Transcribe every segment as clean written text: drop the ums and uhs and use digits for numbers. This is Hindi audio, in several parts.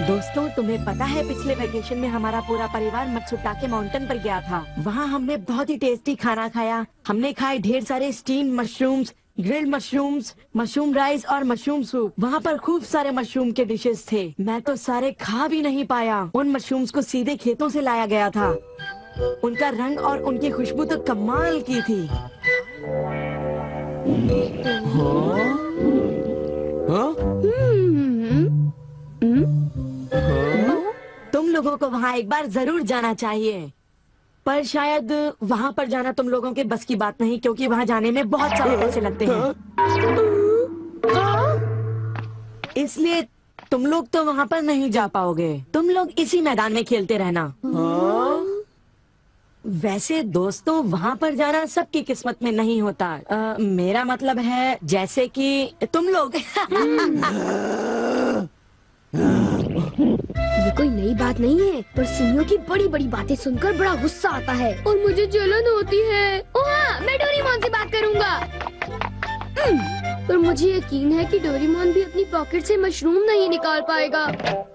दोस्तों, तुम्हें पता है पिछले वेकेशन में हमारा पूरा परिवार मत्सुटाके माउंटेन पर गया था। वहाँ हमने बहुत ही टेस्टी खाना खाया। हमने खाए ढेर सारे steam mushrooms, grilled mushrooms, mushroom rice और मशरूम सूप। वहाँ पर खूब सारे मशरूम के डिशेस थे। मैं तो सारे खा भी नहीं पाया। उन मशरूम्स को सीधे खेतों से लाया गया था। उनका रंग और उनकी खुशबू तो कमाल की थी। तुम लोगों को वहाँ एक बार जरूर जाना चाहिए, पर शायद वहाँ पर जाना तुम लोगों के बस की बात नहीं, क्योंकि वहाँ जाने में बहुत सारे पैसे लगते हैं। इसलिए तुम लोग तो वहाँ पर नहीं जा पाओगे। तुम लोग इसी मैदान में खेलते रहना। वैसे दोस्तों, वहाँ पर जाना सबकी किस्मत में नहीं होता। मेरा मतलब है जैसे कि तुम लोग। ये कोई नई बात नहीं है, पर सिंह की बड़ी बड़ी बातें सुनकर बड़ा गुस्सा आता है और मुझे जलन होती है। ओह हाँ, मैं डोरेमोन से बात करूँगा। पर मुझे यकीन है कि डोरेमोन भी अपनी पॉकेट से मशरूम नहीं निकाल पाएगा।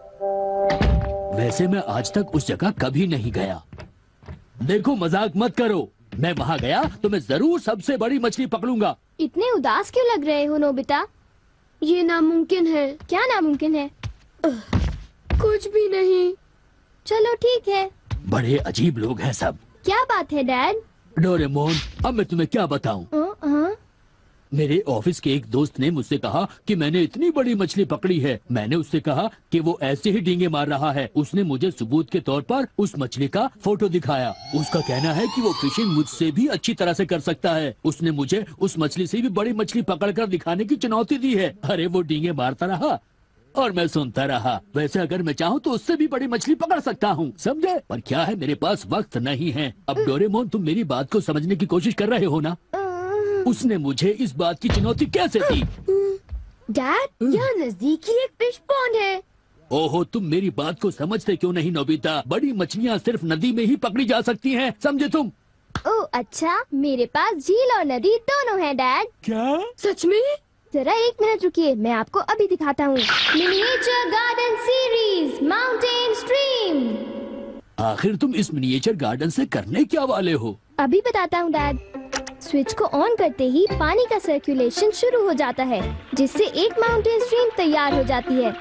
वैसे मैं आज तक उस जगह कभी नहीं गया। देखो, मजाक मत करो। मैं वहाँ गया तो मैं जरूर सबसे बड़ी मछली पकड़ूंगा। इतने उदास क्यों लग रहे हो नोबिता? ये नामुमकिन है। क्या नामुमकिन है? कुछ भी नहीं। चलो ठीक है। बड़े अजीब लोग हैं सब। क्या बात है डैड? डोरेमोन, अब मैं तुम्हें क्या बताऊं? मेरे ऑफिस के एक दोस्त ने मुझसे कहा कि मैंने इतनी बड़ी मछली पकड़ी है। मैंने उससे कहा कि वो ऐसे ही डींगे मार रहा है। उसने मुझे सबूत के तौर पर उस मछली का फोटो दिखाया। उसका कहना है कि वो फिशिंग मुझसे भी अच्छी तरह से कर सकता है। उसने मुझे उस मछली से भी बड़ी मछली पकड़कर दिखाने की चुनौती दी है। अरे वो डींगे मारता रहा और मैं सुनता रहा। वैसे अगर मैं चाहूँ तो उससे भी बड़ी मछली पकड़ सकता हूँ, समझे? पर क्या है, मेरे पास वक्त नहीं है। अब डोरेमोन, तुम मेरी बात को समझने की कोशिश कर रहे हो ना? उसने मुझे इस बात की चुनौती कैसे दी? डैड, यहाँ नजदीक ही एक फिश पॉन्ड है। ओहो, तुम मेरी बात को समझते क्यों नहीं नोबिता? बड़ी मछलियाँ सिर्फ नदी में ही पकड़ी जा सकती हैं, समझे तुम? ओह अच्छा, मेरे पास झील और नदी दोनों हैं डैड। क्या? सच में? जरा एक मिनट रुकिए, मैं आपको अभी दिखाता हूँ। Miniature garden series mountain stream. आखिर तुम इस मिनिएचर गार्डन से करने क्या वाले हो? अभी बताता हूँ डैड। स्विच को ऑन करते ही पानी का सर्कुलेशन शुरू हो जाता है, जिससे एक माउंटेन स्ट्रीम तैयार हो जाती है।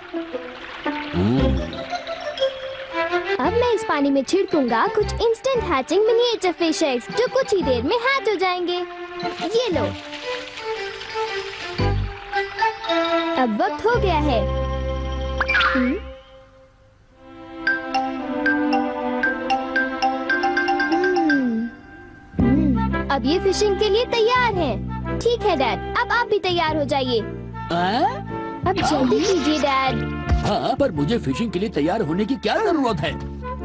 अब मैं इस पानी में छिड़कूंगा कुछ instant hatching miniature fish eggs, जो कुछ ही देर में हैच हो जाएंगे। ये लो। अब वक्त हो गया है। अब ये फिशिंग के लिए तैयार हैं। ठीक है डैड, अब आप भी तैयार हो जाइए। अब जल्दी कीजिए डैड। हाँ, पर मुझे फिशिंग के लिए तैयार होने की क्या जरूरत है?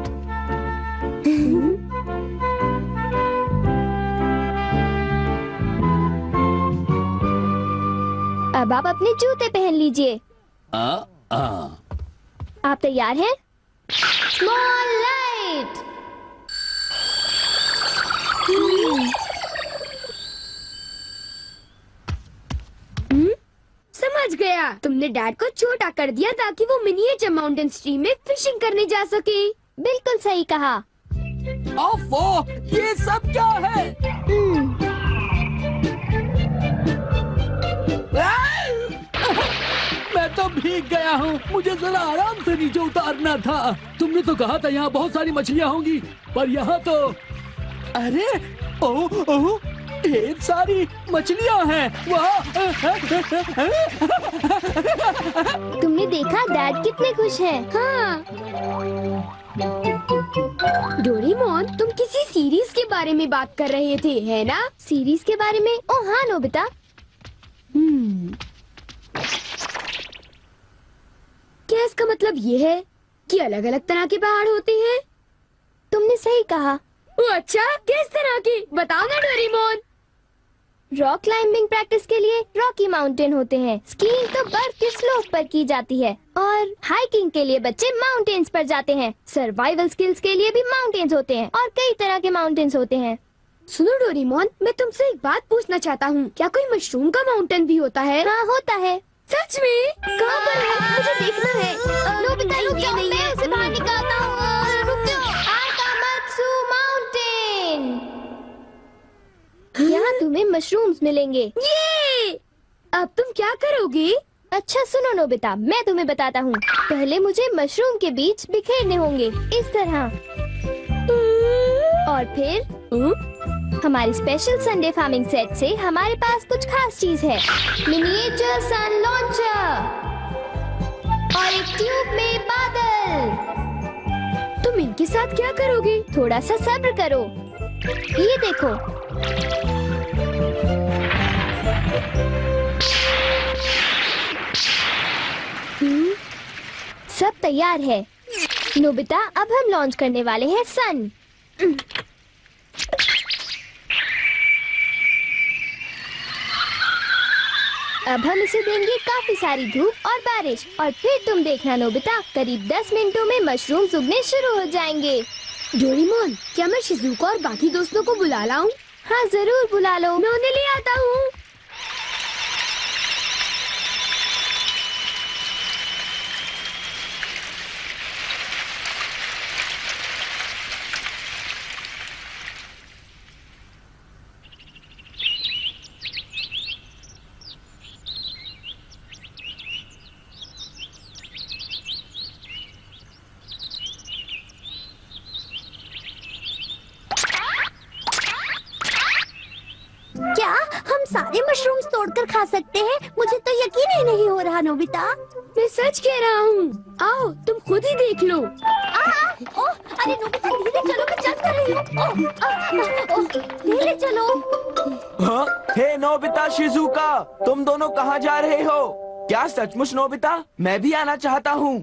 अब आप अपने जूते पहन लीजिए। आप तैयार हैं? Small light. समझ गया, तुमने डैड को छोटा कर दिया ताकि वो मिनिएचर माउंटेन स्ट्रीम में फिशिंग करने जा सके। बिल्कुल सही कहा। ओफो, ये सब क्या है? मैं तो भीग गया हूँ। मुझे जरा आराम से नीचे उतारना था। तुमने तो कहा था यहाँ बहुत सारी मछलियाँ होंगी, पर यहाँ तो अरे ओह, ढेर सारी मछलियाँ हैं। तुमने देखा डैड कितने खुश हैं। हाँ। डोरेमोन, तुम किसी सीरीज के बारे में बात कर रहे थे, है ना? सीरीज के बारे में? ओह हाँ नोबिता। क्या इसका मतलब ये है कि अलग अलग तरह के पहाड़ होते हैं? तुमने सही कहा। अच्छा, किस तरह की? बताओ ना डोरेमोन। रॉक क्लाइंबिंग प्रैक्टिस के लिए रॉकी माउंटेन होते हैं। स्कीइंग तो बर्फ के स्लोप पर की जाती है और हाइकिंग के लिए बच्चे माउंटेन्स पर जाते हैं। सर्वाइवल स्किल्स के लिए भी माउंटेन्स होते हैं और कई तरह के माउंटेन्स होते हैं। सुनो डोरेमोन, मैं तुमसे एक बात पूछना चाहता हूँ। क्या कोई मशरूम का माउंटेन भी होता है? हाँ होता है। सच में? कहाँ पर है? मुझे देखना है। नोबिता रुक जाओ, मैं उसे बाहर निकालता हूँ। रुक जाओ। Akamatsu mountain. यहाँ तुम्हें मशरूम्स मिलेंगे। ये! अब तुम क्या करोगी? अच्छा सुनो नोबिता, मैं तुम्हें बताता हूँ। पहले मुझे मशरूम के बीज बिखेरने होंगे, इस तरह। और फिर हमारी स्पेशल संडे फार्मिंग सेट से हमारे पास कुछ खास चीज है। मिनिएचर सन लॉन्चर और एक ट्यूब में बादल। तुम इनके साथ क्या करोगी? थोड़ा सा सब्र करो। ये देखो। सब तैयार है। नोबिता, अब हम लॉन्च करने वाले हैं सन। अब हम इसे देंगे काफी सारी धूप और बारिश, और फिर तुम देखना नोबिता, करीब 10 मिनटों में मशरूम उगने शुरू हो जाएंगे। डोरेमोन, क्या मैं शिजुका और बाकी दोस्तों को बुला लाऊं? हाँ जरूर बुला लो, मैं उन्हें ले आता हूँ। क्या हम सारे मशरूम्स तोड़कर खा सकते हैं? मुझे तो यकीन ही नहीं हो रहा नोबिता। मैं सच कह रहा हूँ। आओ तुम खुद ही देख लो। ओह, अरे नोबिता धीरे चलो, मैं चल कर रही हूँ। धीरे चलो। हाँ? हे नोबिता, शिजुका, तुम दोनों कहाँ जा रहे हो? क्या सचमुच नोबिता? मैं भी आना चाहता हूँ।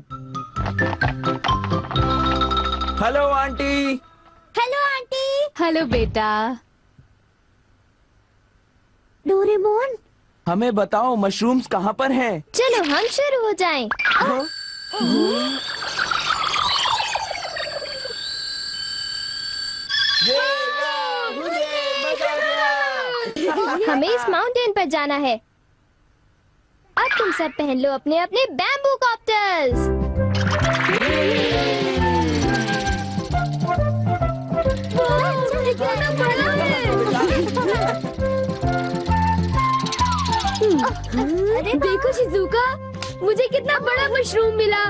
Hello aunty. Hello aunty. Hello बेटा। डोरेमोन, हमें बताओ मशरूम्स कहाँ पर हैं? चलो हम शुरू हो जाएं। हाँ? हमें इस माउंटेन पर जाना है। अब तुम सब पहन लो अपने अपने बैम्बू कॉप्टर्स। अरे देखो शिजुका, मुझे कितना बड़ा मशरूम मिला।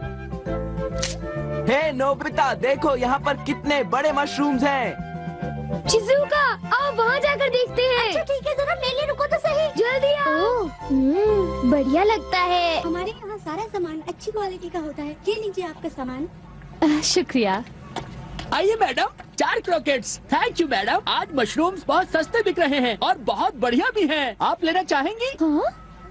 हे नोबिता, देखो यहाँ पर कितने बड़े मशरूम्स हैं। शिजुका, आओ वहाँ जाकर देखते हैं। अच्छा ठीक है, जरा मेले रुको तो सही। जल्दी आओ। बढ़िया लगता है। हमारे यहाँ सारा सामान अच्छी क्वालिटी का होता है। ये लीजिए आपका सामान। शुक्रिया। आइए madam, 4 croquettes. Thank you madam. आज मशरूम्स बहुत सस्ते बिक रहे हैं और बहुत बढ़िया भी हैं। आप लेना चाहेंगी? हाँ?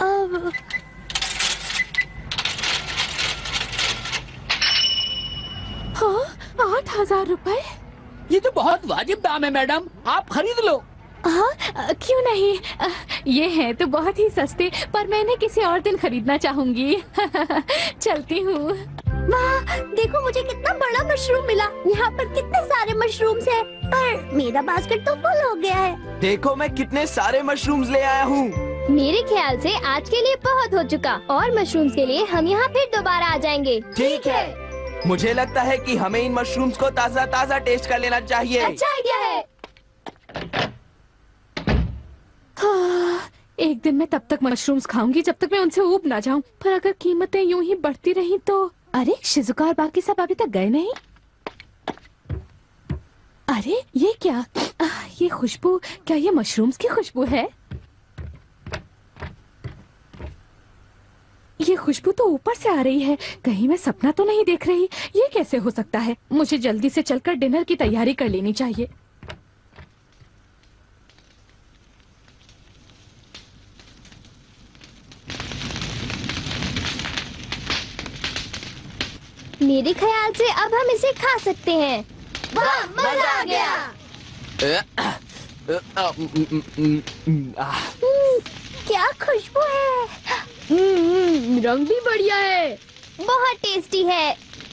हाँ, 8,000 रुपए। ये तो बहुत वाजिब दाम है मैडम, आप खरीद लो। हाँ, क्यों नहीं। ये हैं तो बहुत ही सस्ते, पर मैं इन्हें किसी और दिन खरीदना चाहूंगी। चलती हूँ। वाह, देखो मुझे कितना बड़ा मशरूम मिला। यहाँ पर कितने सारे मशरूम्स हैं, पर मेरा बास्केट तो फुल हो गया है। देखो मैं कितने सारे मशरूम्स ले आया हूँ। मेरे ख्याल से आज के लिए बहुत हो चुका, और मशरूम्स के लिए हम यहाँ फिर दोबारा आ जाएंगे। ठीक है। मुझे लगता है कि हमें इन मशरूम्स को ताज़ा ताज़ा टेस्ट कर लेना चाहिए। अच्छा आइडिया है। हाँ, एक दिन मैं तब तक मशरूम्स खाऊंगी जब तक मैं उनसे ऊब ना जाऊं। पर अगर कीमतें यूं ही बढ़ती रही तो। अरे शिजुका और बाकी सब अभी तक गए नहीं। अरे ये क्या? ये खुशबू, क्या ये मशरूम्स की खुशबू है? ये खुशबू तो ऊपर से आ रही है। कहीं मैं सपना तो नहीं देख रही? ये कैसे हो सकता है? मुझे जल्दी से चलकर डिनर की तैयारी कर लेनी चाहिए। मेरे ख्याल से अब हम इसे खा सकते हैं। वाह, मजा आ गया। क्या खुशबू है। रंग भी बढ़िया है। बहुत टेस्टी है।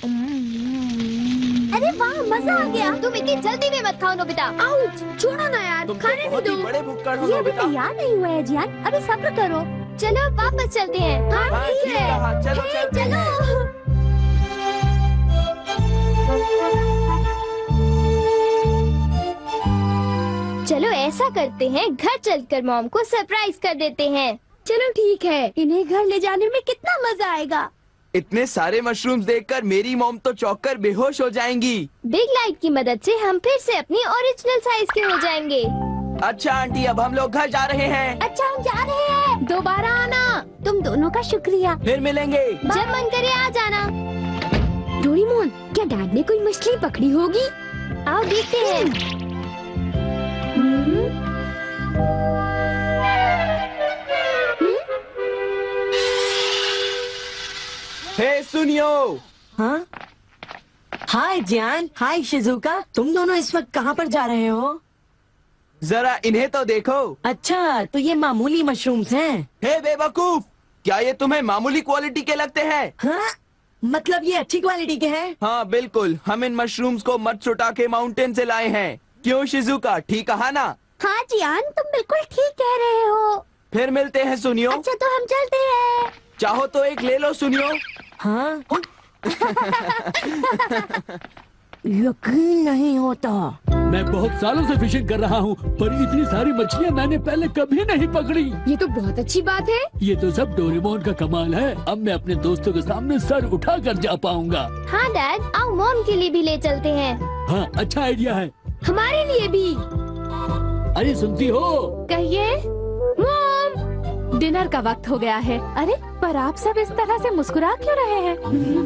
अरे वाह, मजा आ गया। तुम इतनी जल्दी में मत खाओ नोबिता। आउच, छोड़ो ना यार, तुम तो खाने बहुत दो। ही बड़े भुक्कड़ हो ये अभी नोबिता। तैयार नहीं हुआ है जियान, अभी सब्र करो। चलो अब वापस चलते हैं। हाँ हाँ, ठीक ठीक है। कहा, चलो हे, चलते हैं। चलो ऐसा करते हैं, घर चलकर मॉम को सरप्राइज कर देते हैं। चलो ठीक है। इन्हें घर ले जाने में कितना मजा आएगा। इतने सारे मशरूम्स देखकर मेरी मॉम तो चौंक कर बेहोश हो जाएंगी। बिग लाइट की मदद से हम फिर से अपनी ओरिजिनल साइज के हो जाएंगे। अच्छा आंटी, अब हम लोग घर जा रहे हैं। अच्छा हम जा रहे हैं। दोबारा आना। तुम दोनों का शुक्रिया। फिर मिलेंगे। जब मन करे आ जाना। डोरेमोन, क्या डैड ने कोई मछली पकड़ी होगी? आओ देखते हैं। हे सुनियो, हाँ हाय जियान, हाय शिजुका, तुम दोनों इस वक्त कहाँ पर जा रहे हो? जरा इन्हें तो देखो। अच्छा, तो ये मामूली मशरूम्स हैं। हे बेवकूफ, क्या ये तुम्हें मामूली क्वालिटी के लगते हैं? हाँ, मतलब ये अच्छी क्वालिटी के हैं? हाँ बिल्कुल, हम इन मशरूम्स को मत्सुटाके माउंटेन से लाए हैं। क्यों शिजुका, ठीक कहा ना? हाँ जियान, तुम बिल्कुल ठीक कह रहे हो। फिर मिलते हैं सुनियो। अच्छा तो हम चलते हैं। चाहो तो एक ले लो सुनियो। हाँ यकीन नहीं होता। मैं बहुत सालों से फिशिंग कर रहा हूँ, पर इतनी सारी मछलियाँ मैंने पहले कभी नहीं पकड़ी। ये तो बहुत अच्छी बात है। ये तो सब डोरेमोन का कमाल है। अब मैं अपने दोस्तों के सामने सर उठा कर जा पाऊंगा। हाँ डैड, आओ मॉम के लिए भी ले चलते हैं। हाँ, अच्छा आइडिया है। हमारे लिए भी। अरे सुनती हो? कहिए। मॉम, डिनर का वक्त हो गया है। अरे पर आप सब इस तरह से मुस्कुरा क्यों रहे हैं?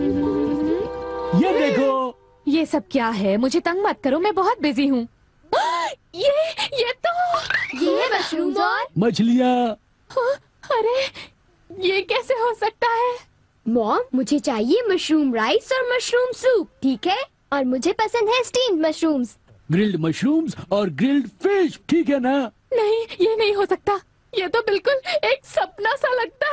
ये देखो। ये सब क्या है? मुझे तंग मत करो, मैं बहुत बिजी हूँ। ये तो ये है मशरूम और मछलियाँ। अरे ये कैसे हो सकता है? मॉम, मुझे चाहिए मशरूम राइस और मशरूम सूप, ठीक है? और मुझे पसंद है स्टीम्ड मशरूम्स। ग्रिल्ड मशरूम्स और ग्रिल्ड फिश, ठीक है ना? नहीं, ये नहीं हो सकता। ये तो बिल्कुल एक सपना सा लगता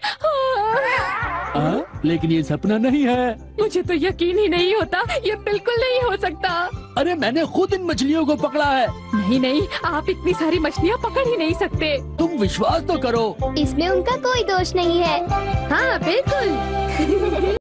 है। लेकिन ये सपना नहीं है। मुझे तो यकीन ही नहीं होता, ये बिल्कुल नहीं हो सकता। अरे मैंने खुद इन मछलियों को पकड़ा है। नहीं नहीं, आप इतनी सारी मछलियाँ पकड़ ही नहीं सकते। तुम विश्वास तो करो। इसमें उनका कोई दोष नहीं है। हाँ बिल्कुल।